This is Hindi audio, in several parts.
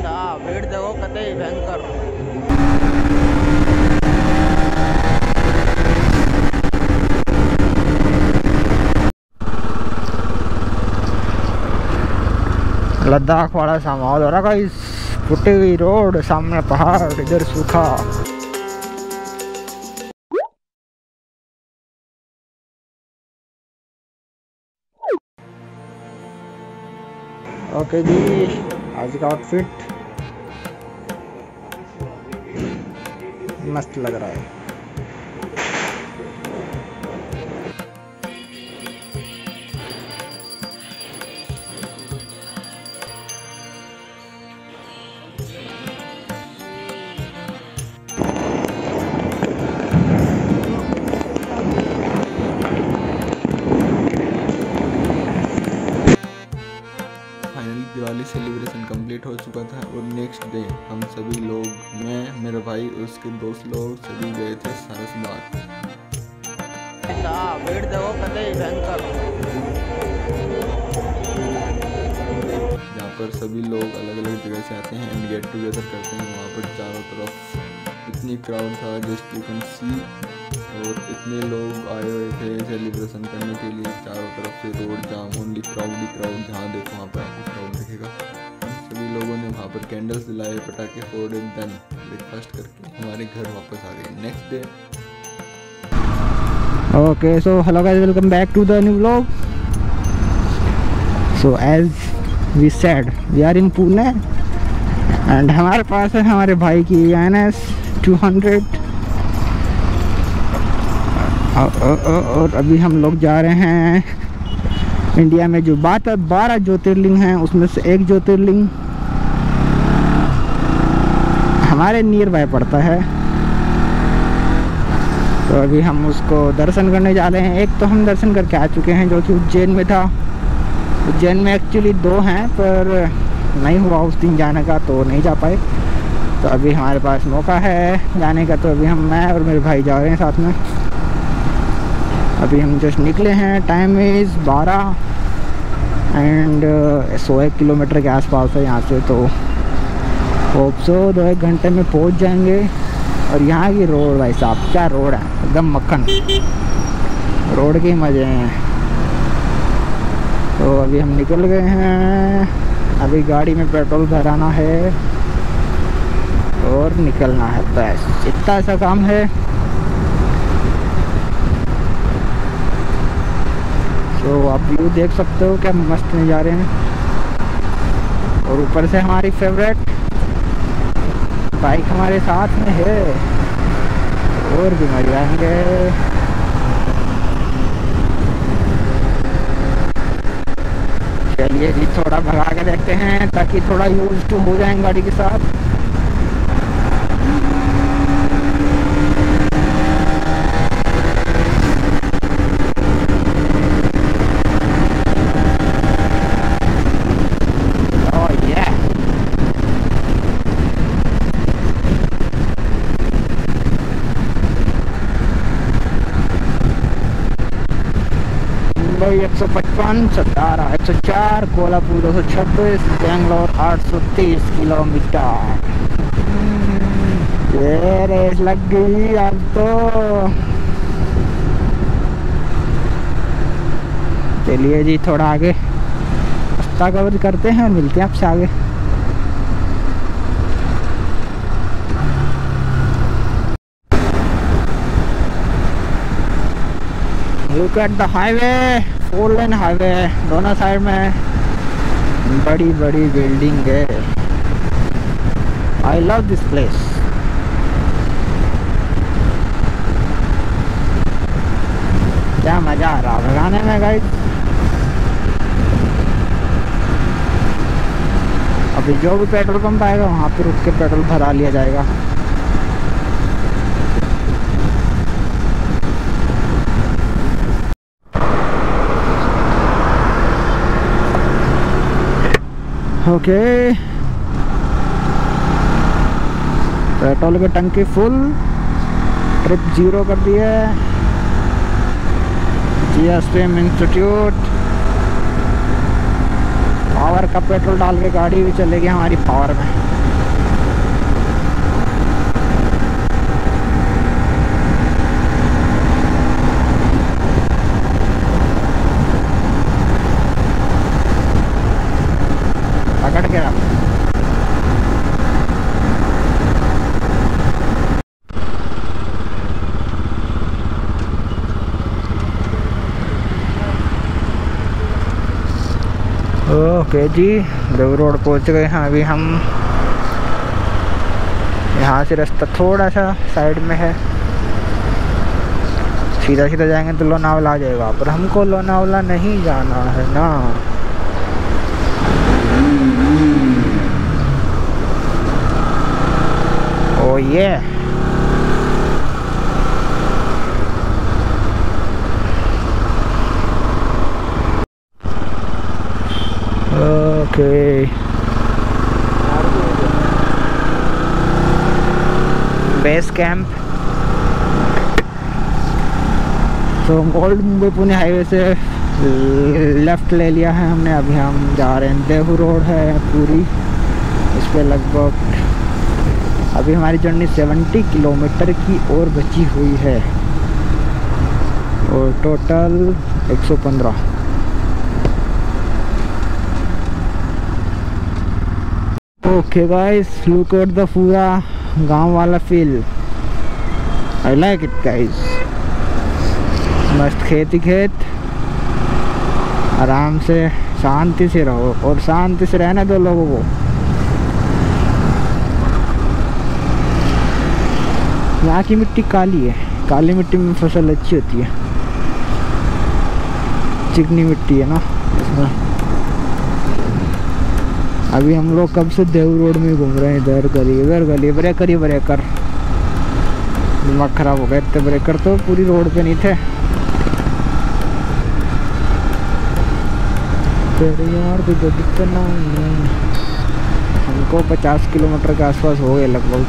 भीड़ देखो कतई भयंकर। लद्दाख वाला सा माहौल हो रहा गाइस। फुटी हुई रोड, सामने पहाड़, इधर सूखा। ओके जी, आज का आउटफिट मस्त लग रहा है। दिवाली सेलिब्रेशन कंप्लीट हो चुका था और नेक्स्ट डे हम सभी लोग, मैं, मेरा भाई, उसके दोस्त लोग सभी गए थे सारसबाग। भीड़ देखो कतई भयंकर। जहाँ पर सभी लोग अलग अलग जगह से आते हैं एंड गेट टुगेदर करते हैं। वहाँ पर चारों तरफ इतनी क्राउड था, जस्ट यू कैन सी, और इतने लोग आए हुए थे सेलिब्रेशन करने के लिए। चारों तरफ से रोड जाम, ओनली क्राउड ही क्राउड। जहाँ देखो वहाँ पर आपको क्राउड दिखेगा। सभी लोगों ने वहाँ पर कैंडल्स जलाए, पटाखे फोड़े, देन ब्रेकफास्ट करके हमारे घर वापस आ गए next day. Okay, so hello guys, welcome back to the new vlog. So as we said, we are in Pune and हमारे पास है हमारे भाई की NS 200 और अभी हम लोग जा रहे हैं इंडिया में जो 12 ज्योतिर्लिंग हैं उसमें से एक ज्योतिर्लिंग हमारे नियर बाय पड़ता है। तो अभी हम उसको दर्शन करने जा रहे हैं। एक तो हम दर्शन करके आ चुके हैं जो कि उज्जैन में था। उज्जैन में एक्चुअली 2 हैं पर नहीं हुआ उस दिन जाने का, तो नहीं जा पाए। तो अभी हमारे पास मौका है जाने का, तो अभी मैं और मेरे भाई जा रहे हैं साथ में। अभी हम जस्ट निकले हैं, टाइम इज़ 12 एंड 100 किलोमीटर के आसपास है यहाँ से। तो होप सो 2-1 घंटे में पहुँच जाएंगे। और यहाँ की रोड भाई साहब, क्या रोड है, एकदम मक्खन रोड के मज़े हैं। तो अभी हम निकल गए हैं। अभी गाड़ी में पेट्रोल भराना है और निकलना है, बस इतना सा काम है। तो आप व्यू देख सकते हो क्या मस्त नज़ारे हैं। और ऊपर से हमारी फेवरेट बाइक हमारे साथ में है, और भी मजा आएंगे। चलिए जी, थोड़ा भगा के देखते हैं ताकि थोड़ा यूज टू हो जाए गाड़ी के साथ। मुंबई 155, सतारा 104, कोल्हापुर 226, बेंगलोर 830 किलोमीटर। ये रेस लग गई अब तो। चलिए जी, थोड़ा आगे रास्ता कवर करते हैं और मिलते हैं आपसे आगे। Look at the highway, 4 lane highway, दोनों साइड में बड़ी बड़ी बिल्डिंग है। I love this place. क्या मजा आ रहा भगाने में गाइस। अभी जो भी पेट्रोल पंप आएगा वहाँ पे रुक के पेट्रोल भरा लिया जाएगा। ओके, पेट्रोल की टंकी फुल, ट्रिप 0 कर दी है। GSM इंस्टीट्यूट, पावर का पेट्रोल डाल के गाड़ी भी चलेगी हमारी पावर में। ओके जी, देव रोड पहुंच गए हैं अभी हम। यहाँ से रास्ता थोड़ा सा साइड में है, सीधा सीधा जाएंगे तो लोनावला आ जाएगा, पर हमको लोनावला नहीं जाना है ना। ओ ये ओके, बेस कैंप। तो गोल्ड मुंबई पुणे हाईवे से लेफ़्ट ले लिया है हमने। अभी हम जा रहे हैं, देहू रोड है पूरी, इस पर लगभग अभी हमारी जर्नी 70 किलोमीटर की और बची हुई है और total 115। Okay guys, look at the पूरा गांव वाला feel. I like it guys. मस्त खेत ही खेत, आराम से शांति से रहो, और शांति से रहना दो लोगों को। यहाँ की मिट्टी काली है, काली मिट्टी में फसल अच्छी होती है, चिकनी मिट्टी है ना इसमें। अभी हम लोग कब से देव रोड में घूम रहे हैं, इधर गली ब्रेकर। दिमाग खराब हो गया, इतने ब्रेकर तो पूरी रोड पे नहीं थे। यार कितना हमको 50 किलोमीटर के आसपास हो गए लगभग।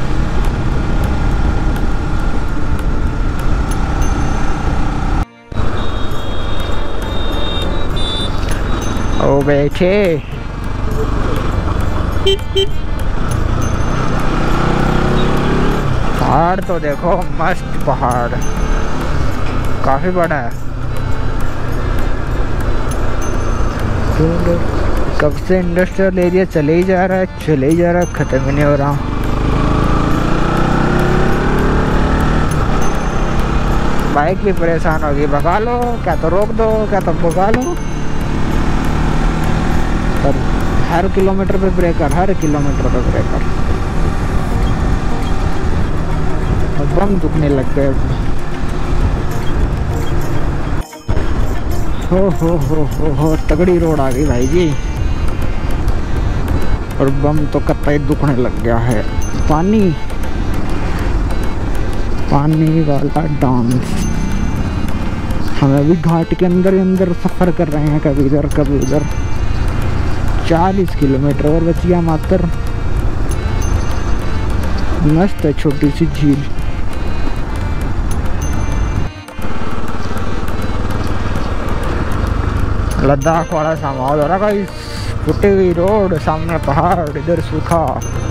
ओ बैठे पहाड़ तो देखो, मस्त पहाड़, काफी बड़ा है। कब से इंडस्ट्रियल एरिया चले ही जा रहा है, खत्म ही नहीं हो रहा। बाइक भी परेशान होगी, भगा लो, क्या तो रोक दो, क्या तो भगा लो। पर हर किलोमीटर पे ब्रेकर, और बम दुखने लग गए। हो तगड़ी रोड आ गई भाई जी, और बम तो कतई दुखने लग गया है। पानी वाला डांस। हम अभी घाट के अंदर सफर कर रहे हैं, कभी इधर कभी उधर। 40 किलोमीटर और बच गया मात्र। मस्त है छोटी सी झील। लद्दाख वाला सा माहौल हो रहा है, फुटी हुई रोड, सामने पहाड़, इधर सूखा।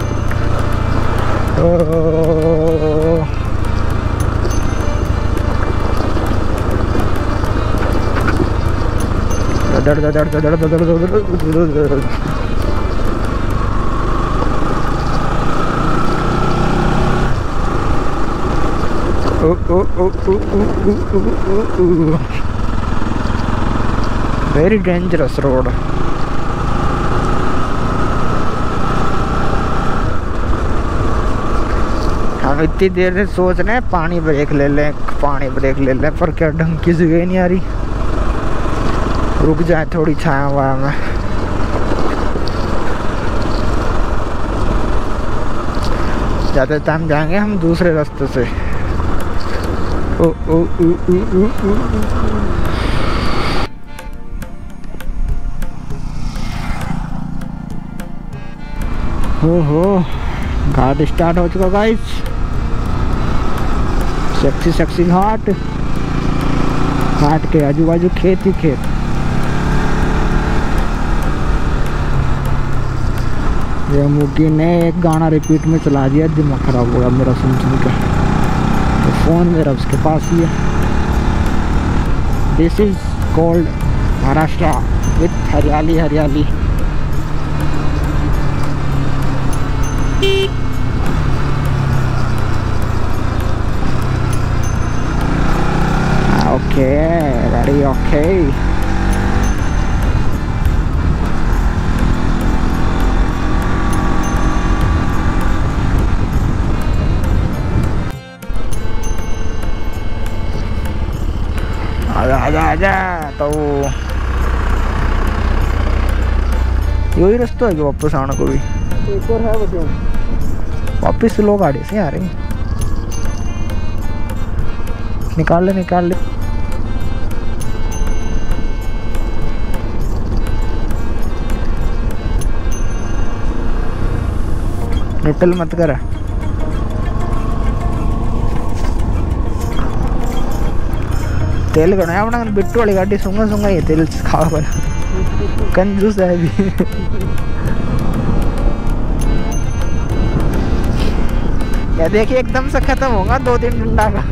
Very dangerous road. हम इतनी देर से सोच रहे हैं पानी ब्रेक ले लें, पर क्या ढंग की जगह नहीं आ रही। रुक जाए थोड़ी छाया हुआ में। ज़्यादा टाइम जाएंगे हम दूसरे रास्ते से। हो घाट स्टार्ट हो चुका गाइस। सेक्सी घाट के आजू बाजू खेत ही खेत। ये मुकी ने एक गाना रिपीट में चला दिया, दिमाग खराब हो गया मेरा सुन के। तो फोन मेरा उसके पास ही है। This is called Maharashtra with हरियाली। Okay, ready, okay. आजा आजा। तो यही रास्ता है कि वापस आने को भी? एक और है बस। वापस लोग गाड़ी से आ रहे हैं। निकाल ले निकाल ले। निकल मत कर। तेल गणा अपना बिट्टू वाली गाड़ी सूंगा सूंगा ये तेल खा बना कंजूस है भी। या देखिए एकदम से खत्म होगा 2-3 डंडा का।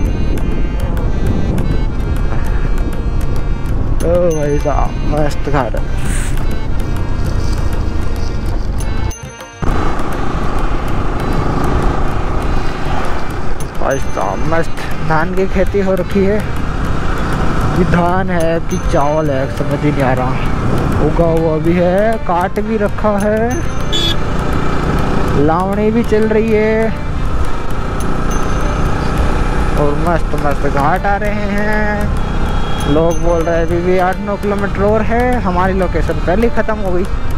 ओ भाई साहब मस्त खा रहा। भाई साहब मस्त धान की खेती हो रखी है। कि धान है कि चावल है समझ ही नहीं आ रहा। उगा हुआ भी है, काट भी रखा है, लावणी भी चल रही है और मस्त मस्त घाट आ रहे हैं। लोग बोल रहे हैं अभी भी 8-9 किलोमीटर और है। हमारी लोकेशन पहले ही ख़त्म हो गई।